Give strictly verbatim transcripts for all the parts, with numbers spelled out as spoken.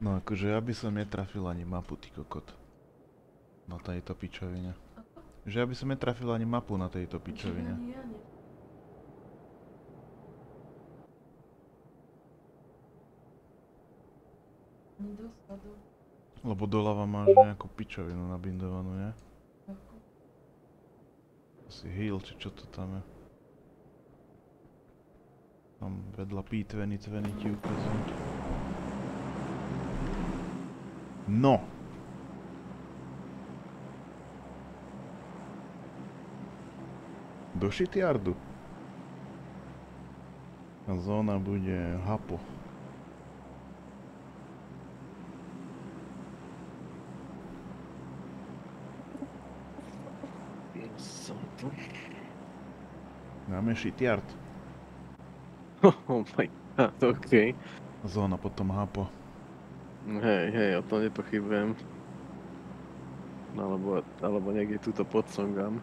No akože ja by som netrafil ani mapu, ty kokot. Na tejto pičovine. Že ja by som netrafil ani mapu na tejto pičovine. Ani ja nie. Ani dosadu. Lebo doľava máš nejakú pičovinu nabindovanú, nie? Ako? Asi heal, či čo to tam je. Tam vedľa pítveny, tveny ti ukazujú. No! Do shityardu. A zóna bude hapo. Som tu. Máme shityard. Oh my god, okej. Zóna potom hapo. Hej, hej, o tom nepochybujem. Alebo, alebo niekde túto pod Songam.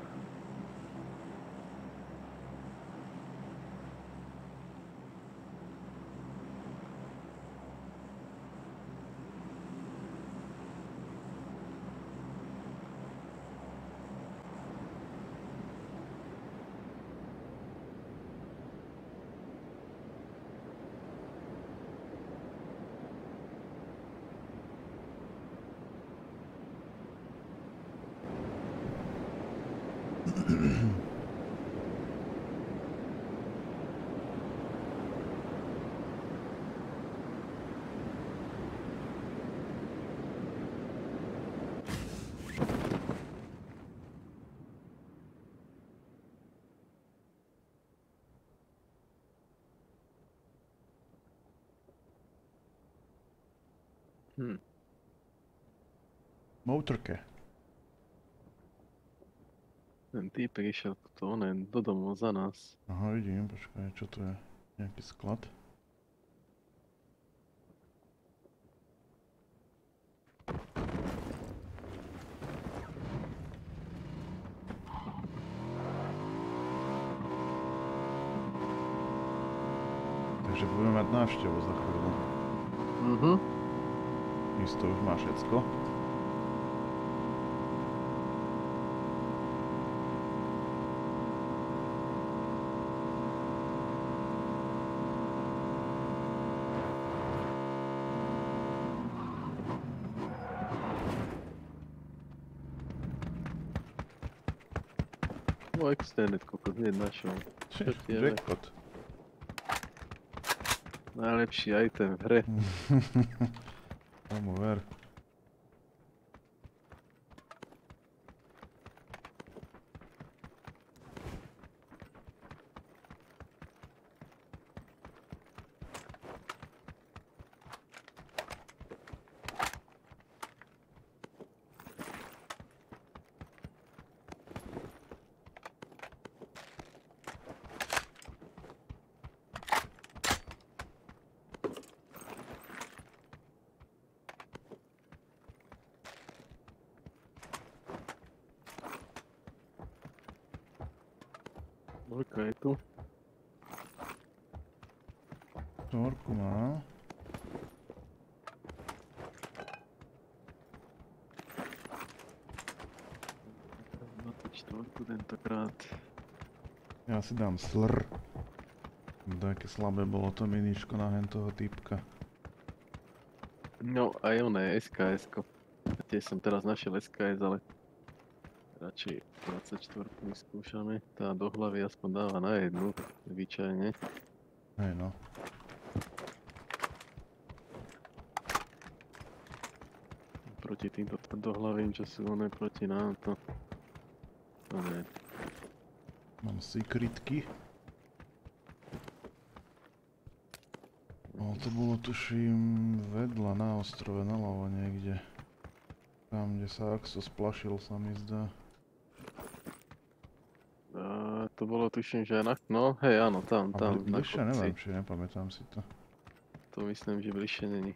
Hm. Motorke. Ten týpek išiel to onen do domov za nás. Aha, vidím, počkaj, čo to je? Nejaký sklad? Takže budeme mať návštevu za chvíľu. Mhm. Isto už má všetko. O, extended kokos, hneď našiel. Čo ti jebe? Jackpot. Najlepší item v hre. Tomu ver. Dvojka je tu. Štvorku má. dvadsaťštyri tentokrát. Ja si dám slr. Také slabé bolo to miničko na hen toho typka. No, aj oné es ká esko. Tiež som teraz našiel es ká es, ale radšej dvadsaťštyri vyskúšame. Tá do hlavy aspoň dáva na jednu, zvyčajne. Hej no. Proti týmto tvrdohlavým, čo sú oné proti nám, to... To ne. Mám secretky. Ale to bolo tuším vedľa na ostrove naľavo niekde. Tam, kde sa Axo splašil, sa mi zdá. A to bolo tuším, že aj na... No, hej, áno, tam, A tam, bli- na bližšie kopci. neviem, či nepamätám si to. To myslím, že bližšie není.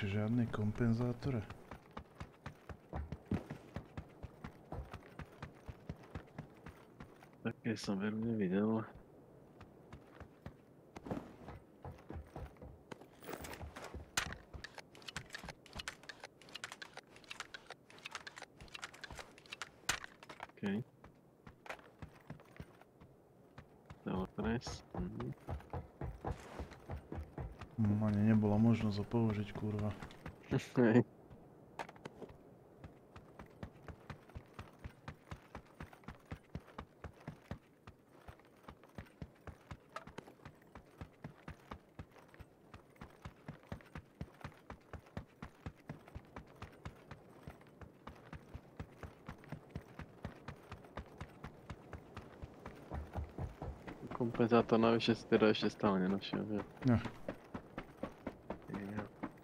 píše žiadny kompenzátor. Také som veru nevidel. OK. Telepres. Mhm. Hm, ani nebola možnosť ho použiť, kurva. Hej. Kompenzátor navyše si teda ešte stále nenašiel, že? No. Ja.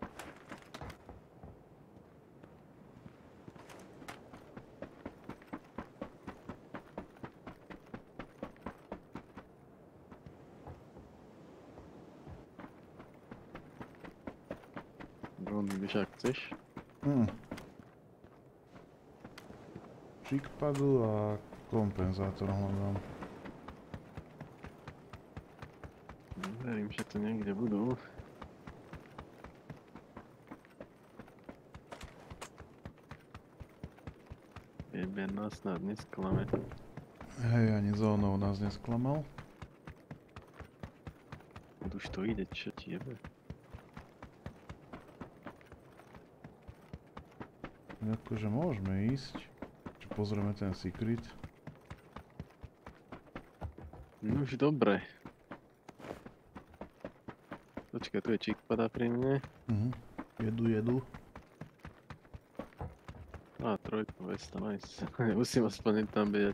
Drony byš ak chceš? Hm. Šikpadu a kompenzátor hľadám. Verím, že tu niekde budú. Jeber nás snad nesklame. Hej, ani zónou nás nesklamal. Už to ide, čo ti jebe? Akože môžeme ísť. Či pozrieme ten secret. No už dobre. Počkaj, tu je čikpada pri mne. Mhm. Jedu, jedu. Á, trojka, vesta, nice. Musím aspoň tam behať.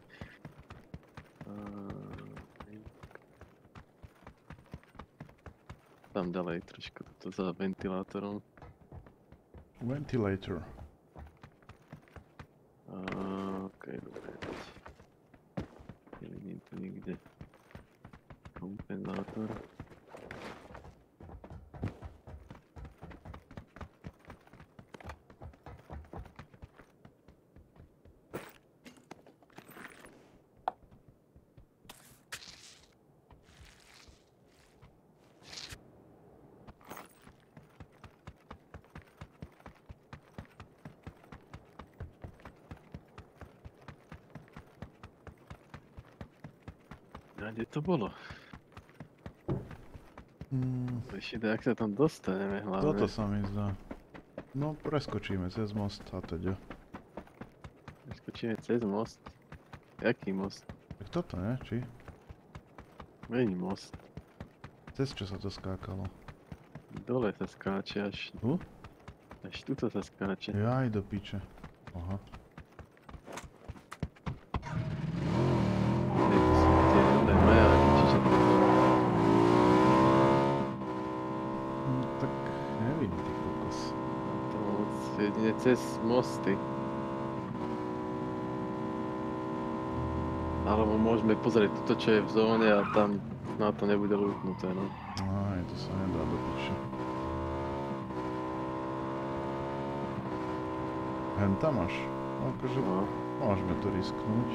Tam ďalej trošku toto za ventilátorom. Ventilator. Okej, dobre. Nevidím tu nikde. Kompenzátor. A kde to bolo? Mm, Ešte ak sa tam dostaneme hlavne. toto sa mi zdá. No, preskočíme cez most a teda. Skočíme cez most. Jaký most? Tak toto, ne? Či? Není most. Cez čo sa to skákalo? Dole sa skáče až... Tu? Až tuto sa skáče. Jaj, do piče. Aha. Tak nevím, ty kokos. To moc jedine cez mosty. Alebo môžeme pozrieť toto, čo je v zóne a tam na to nebude lútnuté, no. Aj, to sa nedá do piče. Hen tam máš. Akože No. môžeme to risknúť.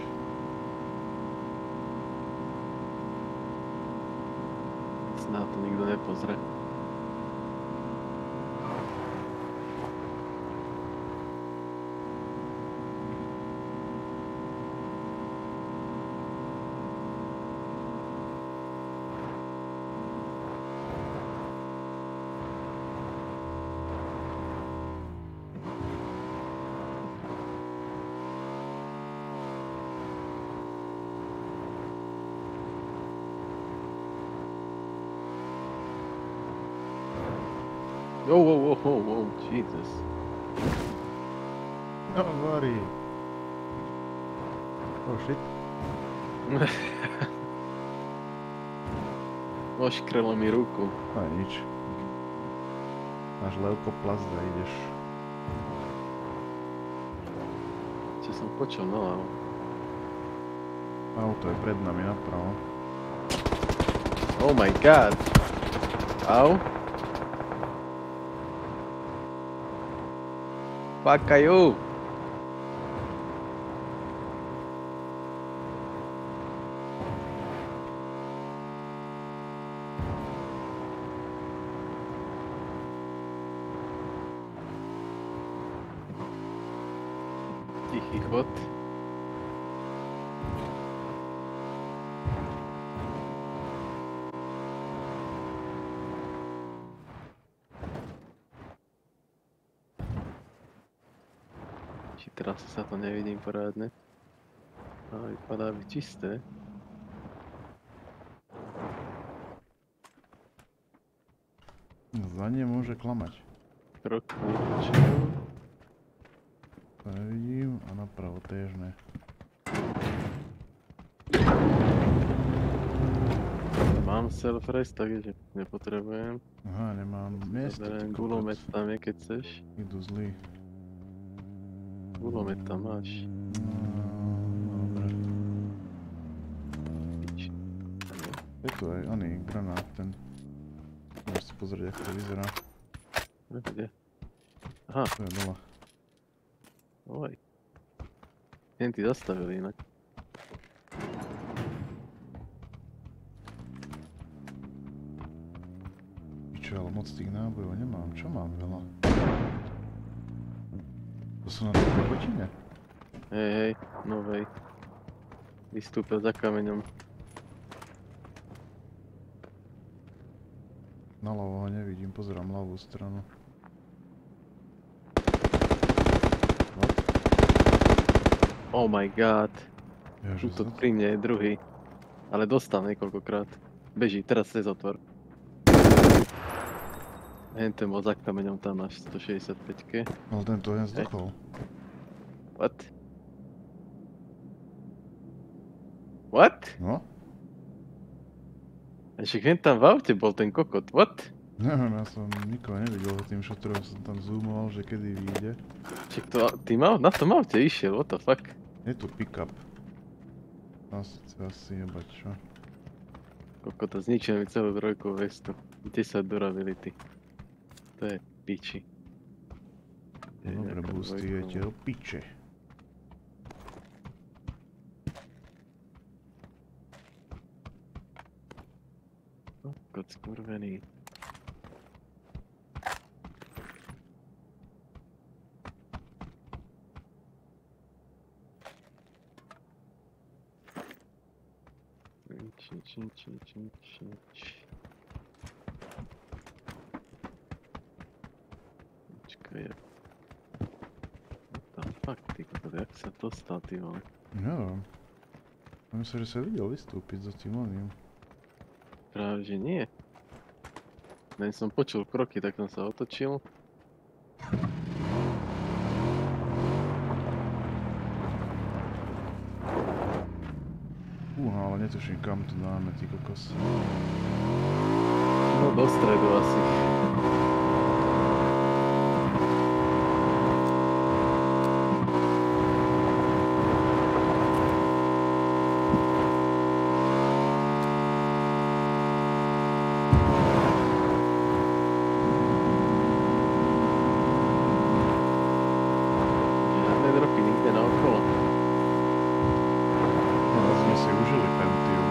Na to nikto nepozrie. Oh, whoa, whoa, whoa, whoa, Jesus. No, worry. Oh shit. Oškrelo mi ruku. No nič. Máš leukoplast a ideš. Čo som počul, no ale... Auto je pred nami napravo. Oh my god. Au. Pakajú! Tichý chod. Či teraz sa to nevidím porádne. Ale vypadá byť čisté. Zadne môže klamať. Krok vytočil. To nevidím a napravo tiež ne. Mám self-rest, takže nepotrebujem. Aha, nemám miesto, ty Zaberiem kokot. gulomet tam je, keď chceš. Idú zlí. Gulomet tam máš. No, dobre. Pič. Je tu aj oný granát, ten. Môžeš si pozrieť, ako to vyzerá. Kde? Aha, To je dole. oj. Jen ty zastavili inak. Pičo, ale moc tých nábojov nemám. Čo mám veľa? To sú na tej kokotine? Hej, hej, novej. Vystúpil za kameňom. Naľavo ho nevidím, pozerám ľavú stranu. What? Oh my god. Ježiš, Tuto zas? pri mne je druhý. Ale dostal niekoľkokrát. Beží, teraz cez otvor. Hen ten bol za kameňom tam na stošesťdesiatpäťke. Ale tento jeden zdochol. What? What? No? A však hen tam v aute bol ten kokot, what? Neviem, ja som nikoho nevidel, za tým šotrom som tam zoomoval, že kedy vyjde. Však to, ty mal, na tom aute išiel, what the fuck? Je tu pick-up. Tam si chce asi jebať, čo? Kokota, zničil mi celú trojkovú vestu. desať durability. To je piči. No dobre, boosty jete do piče. Kokot skurvený. Či, či, či, či, či, či. Počkaj, jak... What the fuck, ty kokot, jak sa dostal, ty vole? Neviem. Myslím sa, že sa videl vystúpiť za tým oným. Práve, že nie. Len som počul kroky, tak som sa otočil. Fúha, ale netuším kam to dáme, ty kokos. No do stredu asi. Žiadne dropy nikde naokolo. Teraz sme si užili Pentium.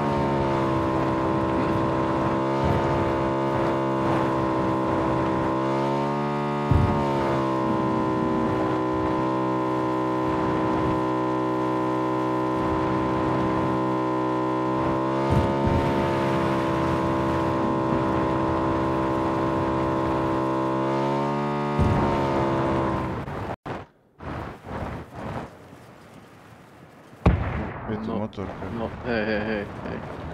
Je tu No, motorka. no, hej, hej, hej, hej.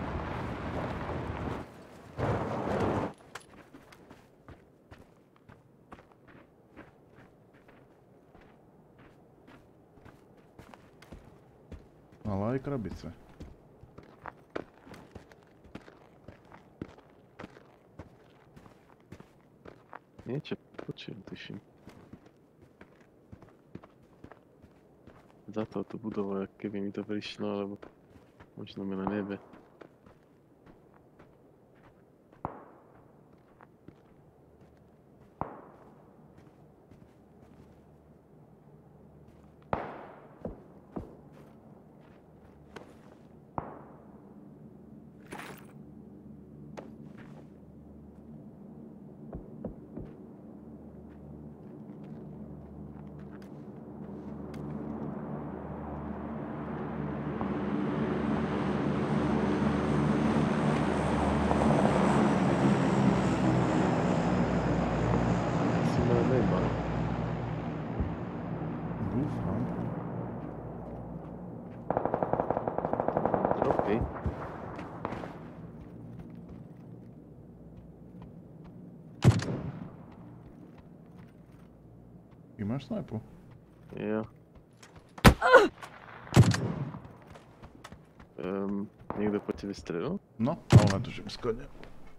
Ale aj krabice. Niečo počujem, tuším. Za touto budovou, jak keby mi to prišlo, alebo možno mi na nebe. Hej. Ty máš snajpu? Jo. Um, niekto po tebe strelil? No, ale natuším skladne.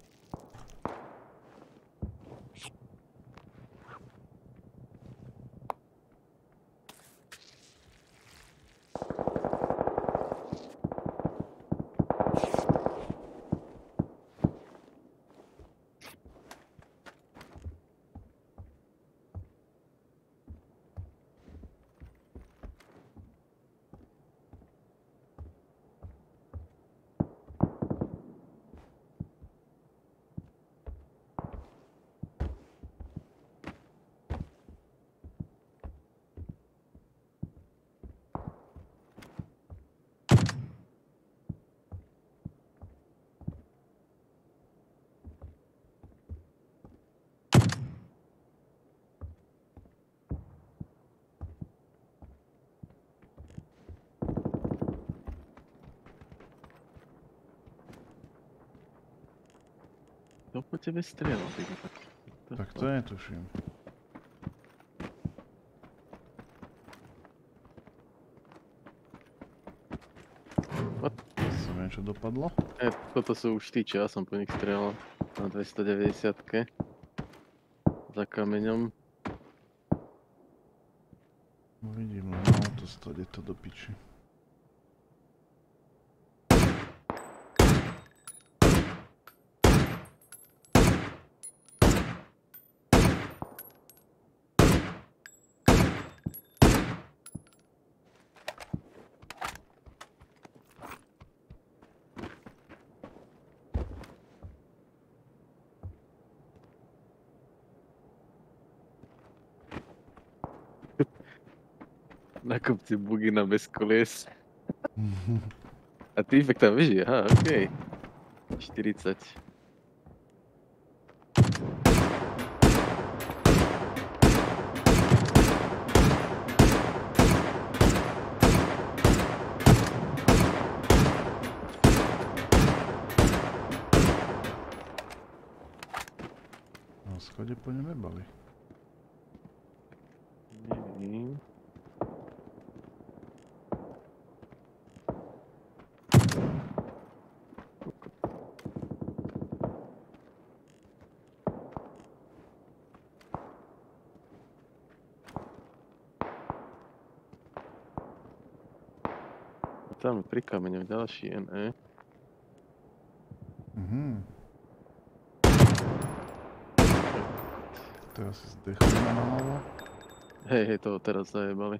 Kto po tebe strieľal, ty kokot? Tak to netuším. What? Sa mi niečo dopadlo? E, toto sú už tí, čo ja som po nich strieľal. Na dvestodeväťdesiatke. Za kameňom. No vidím len auto stade to do piči. Na kopci bugina bez kolies. A týpek tam beží, aha, okej. štyridsať. Na schode po ňom nebali. Nevím. Tam pri kameňoch ďalší en é. Mhm. To je asi zdechli na hlavu. Hej, hej, toho teraz zajebali.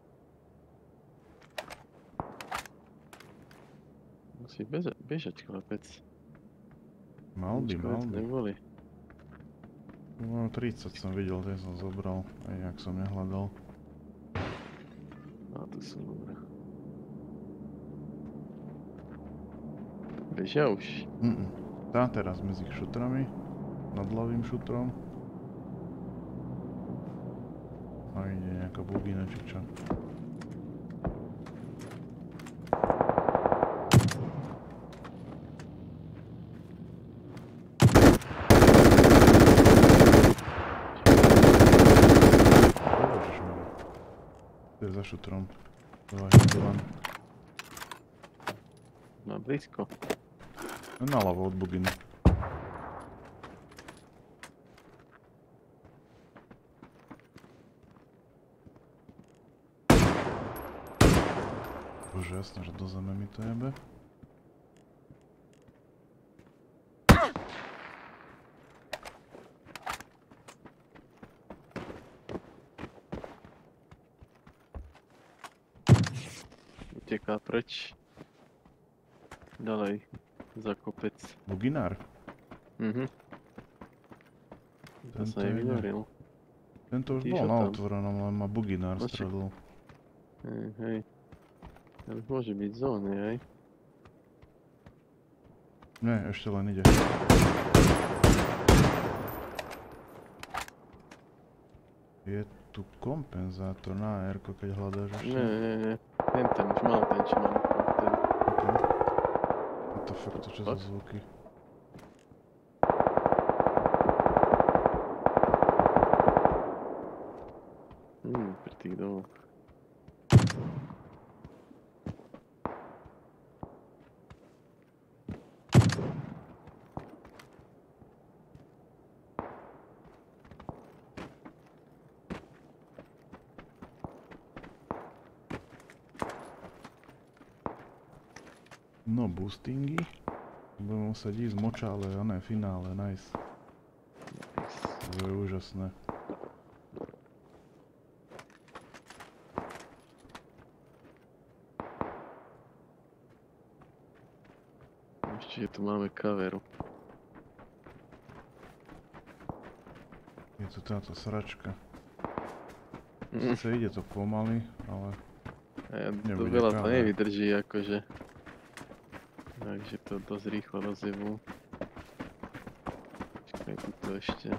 Musí beža bežať, chlapec. Mal by, mal by. Neboli. No tridsať som videl, ten som zobral, aj jak som nehľadal. No, tu sú dobré. Bežia už. Mm Tá teraz medzi šutrami, nad ľavým šutrom. A ide nejaká bugina či čo. To je za šutrom. Dovážim Má blízko. naľavo od buginy. Bože, jasné, že do zeme mi to jebe. Uteká preč. Ďalej. Za kopec. Buginár? Mhm. To Tento sa jej ide. vynoril. Tento už Tíš bol ho na tam. otvorenom, len ma buginár No čak- stredol. Hej, hej. To už môže byť zóny, hej. Nie, ešte len ide. Je tu kompenzátor na er-ko, keď hľadáš ešte? Nie, nie, nie. Ten tam už mal ten, čo mal ten. Okay. to fakt, to čo za zvuky? Hmm, pri tých domoch. No, boostingy. Budem musieť ísť moča, ale oné finále, nice. To je úžasné. Ešte tu máme kaveru. Je tu táto sračka. Mm. Sice ide to pomaly, ale A ja to nebude veľa to kaver. nevydrží, akože. Takže to dosť rýchlo rozjebú. Počkaj, tuto ešte.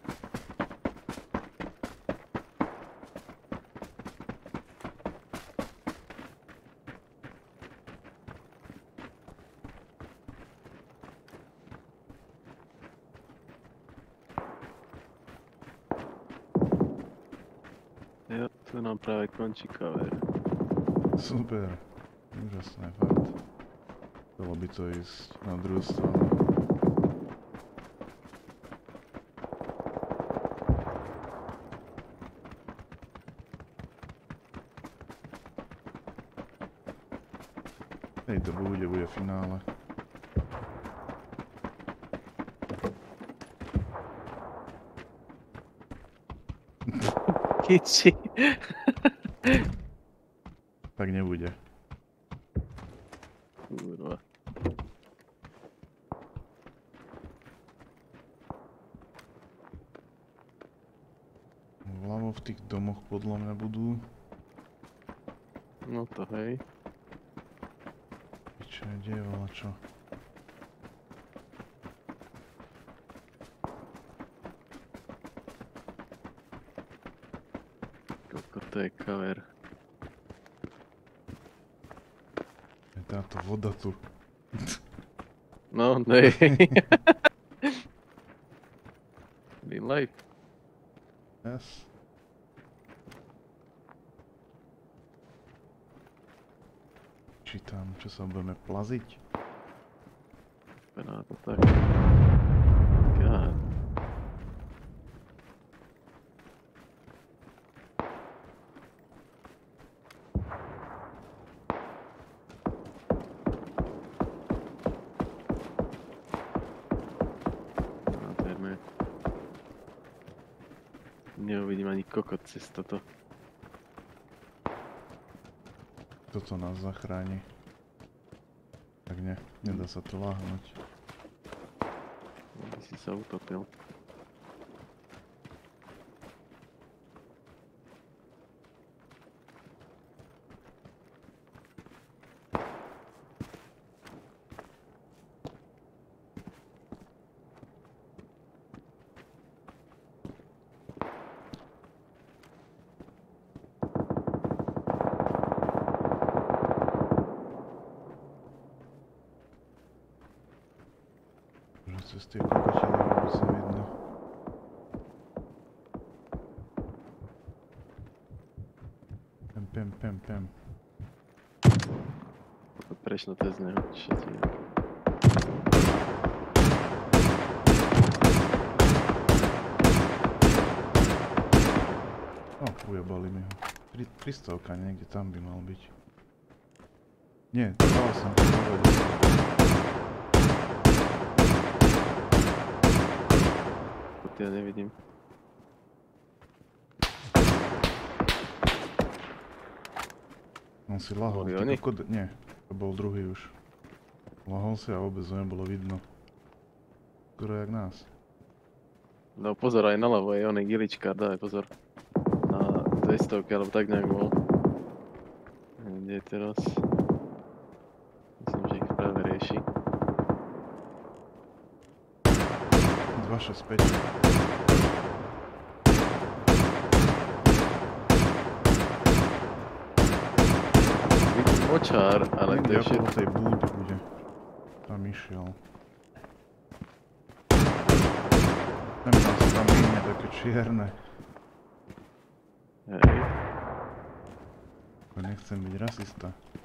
Jo, tu nám práve končí kaver. super. Úžasné, fakt. Chcelo by to ísť na druhú stranu. Hej, to bude, bude finále. Kiči. Tak nebude. Kurva. Vľavo v tých domoch podľa mňa budú. No to hej. Čo je, kde je čo? Koľko to je kaver. Je táto voda tu. No, nej. Real life. Yes. Čítam, čo sa budeme plaziť. Vypadá to tak. God. Nádherné. Neuvidím ani kokot cez toto. Toto nás zachráni. Tak ne, nedá sa to láhnuť. Aby si sa utopil. Že cez tie kokotele vôbec nevidno. Pem, pem, pem, pem. Prešlo cez neho, všetci. O, ujebali mi ho. Pri, pristovka niekde tam by mal byť. Nie, dal som to povedať. Ja nevidím. On si lahol, Boli ty oni? kokot, nie, to bol druhý už. Lahol si a vôbec ho nebolo vidno. Skoro jak nás. No pozor, aj naľavo je oný giličkár, daj pozor. Na dvestovke, alebo tak nejak bol. Kde je teraz? Myslím, že ich práve rieši. dva šesť päť. Vidím močár, ale to Niekde je okolo všetko. tej búdy bude. Tam také čierne. Hej. Ako nechcem byť rasista.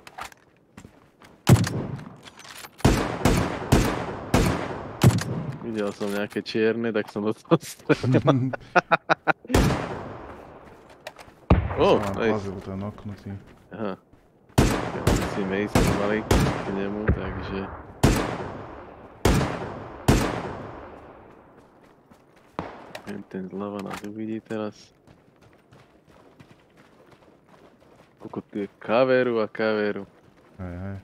Videl som nejaké čierne, tak som do toho strelil. Ó, Som len nice. plazil ten oknutý. Aha. Ja si Mason mali k nemu, takže... Ten zľava nás uvidí teraz. Koľko tu je kaveru a kaveru. Hej, hej.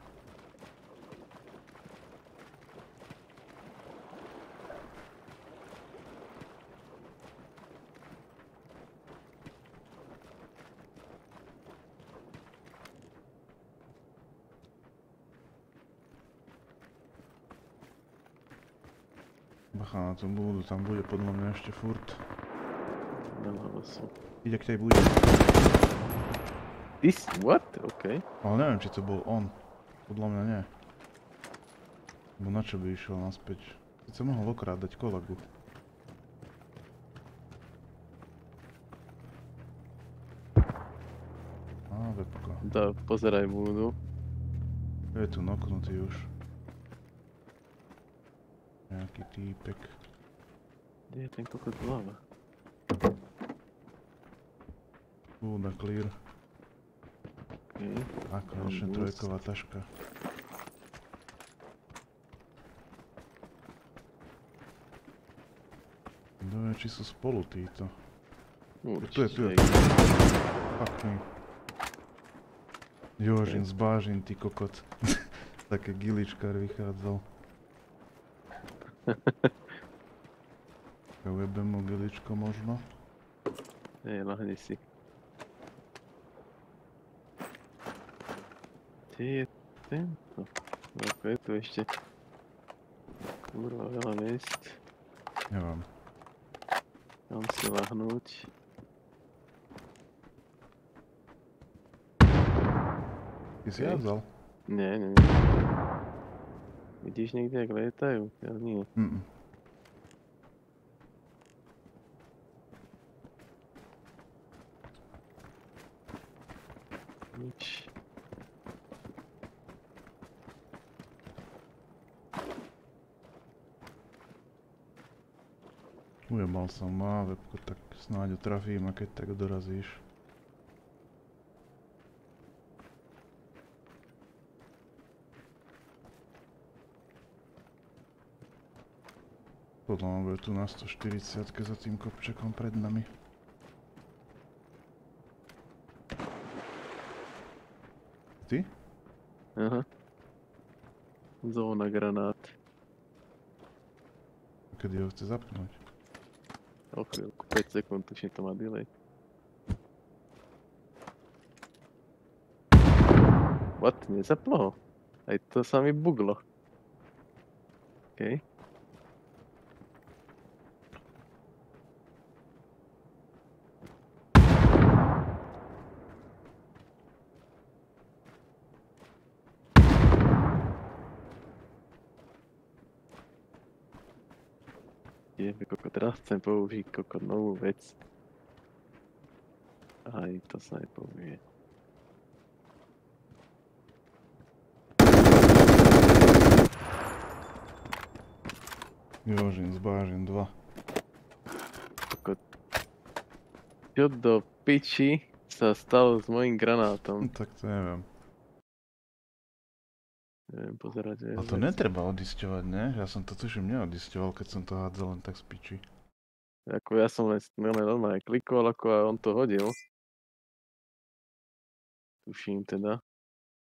Bacha na tú budu, tam bude podľa mňa ešte furt. Naľavo sú. Ide k tej bude. This? What? OK. Ale neviem, či to bol on. Podľa mňa nie. Bo na čo by išiel naspäť? Keď sa mohol okrádať kolegu. Á, webko. Dá, pozeraj budu. Je tu noknutý už. Nejaký týpek. Kde je ten kokot zľava? Búda clear. OK. A konečne Boost. trojková taška. Neviem, či sú spolu títo. Tu je, tu je. Určite. Fuck me. Jožin, zbážin, ty kokot. Také giličkár vychádzal. Ujebem mu giličko možno. Hej, lahni si. Kde je tento? Ako je tu ešte? Kurva, veľa miest. Neviem. Mám si lahnúť. Ty si Hej. jazdal? Nie, nie, nie. Vidíš niekde, jak lietajú? Ja nie. Mm. Nič. Ujebal som má webku, tak snáď ho trafím a keď tak dorazíš. Podľa mňa bude tu na stoštyridsať za tým kopčekom pred nami. Ty? Aha. Zóna granát. Kedy ho chce zapnúť? O chvíľku, päť sekúnd, tuším to má delay. What? Nezaplo ho? Aj to sa mi buglo. OK. Je, koko, teraz chcem použiť koko novú vec. Aj to sa aj použije. Jožin, zbážin dva. Koko. Čo do piči sa stalo s mojím granátom? Tak to neviem. Neviem pozerať. A to netreba odisťovať, ne? Ja som to tuším neodisťoval, keď som to hádzal len tak z piči. Ako ja som len normálne klikol, ako a on to hodil. Tuším teda.